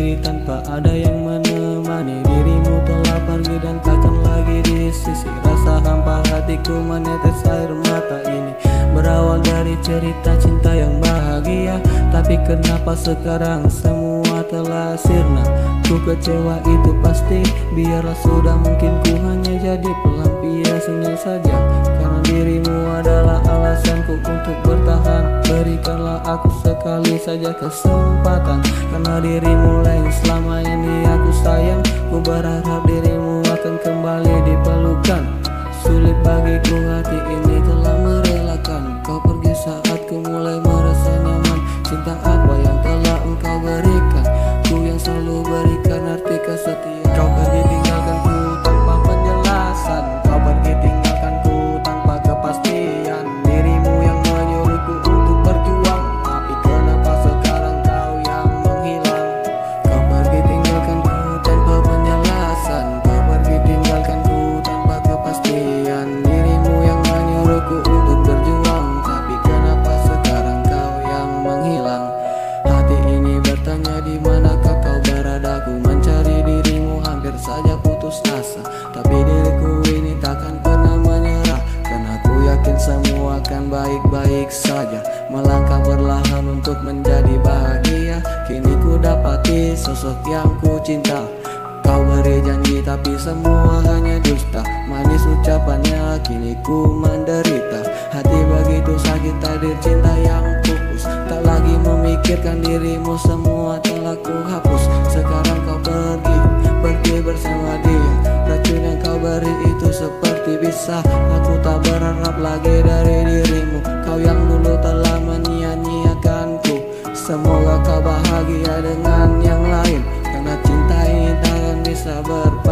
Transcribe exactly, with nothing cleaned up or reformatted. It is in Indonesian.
sendiri tanpa ada yang menemani. Dirimu telah pergi dan takkan lagi di sisi. Rasa hampa hatiku menetes air mata ini. Berawal dari cerita cinta yang bahagia, tapi kenapa sekarang semua telah sirna? Ku kecewa itu pasti, biarlah sudah, mungkin ku hanya jadi pelampiasannya saja. Karena dirimu adalah alasanku untuk bertahan. Berikanlah aku sekali saja kesempatan, karena dirimu lain selama ini aku sayang. Ku berharap dirimu akan kembali dipelukan. Sulit bagiku hati ini telah merelakan kau pergi saat ku mulai merasa nyaman. Cinta apa yang telah engkau berikan? Ku yang selalu berikan arti kesetiaan. Kau pergi tinggalkanku tanpa penjelasan. Kau pergi tinggalkanku tanpa kepastian. Dirimu yang menyuruhku untuk berjuang, tapi kenapa sekarang kau yang menghilang? Kau pergi tinggalkanku tanpa penjelasan. Kau pergi tinggalkanku tanpa kepastian. Dirimu yang menyuruhku untuk berjuang, tapi kenapa sekarang kau yang menghilang? Hati ini bertanya di manakah kau berada. Ku mencari dirimu hampir saja putus asa, tapi diriku ini takkan pernah menyerah. Karena ku yakin semua akan baik-baik saja. Melangkah perlahan untuk menjadi bahagia. Kini ku dapati sosok yang ku cinta. Kau beri janji tapi semua hanya dusta. Manis ucapannya kini ku menderita. Hati begitu sakit, takdir cinta yang pupus. Tak lagi memikirkan dirimu, semua telah ku hapus. Sekarang kau pergi, pergi bersama dia. Racun yang kau beri itu seperti bisa. Aku tak berharap lagi dari dirimu. Kau yang dulu telah menyia-nyiakanku. Semoga kau bahagia dengan yang lain, karena cinta ini takkan bisa ber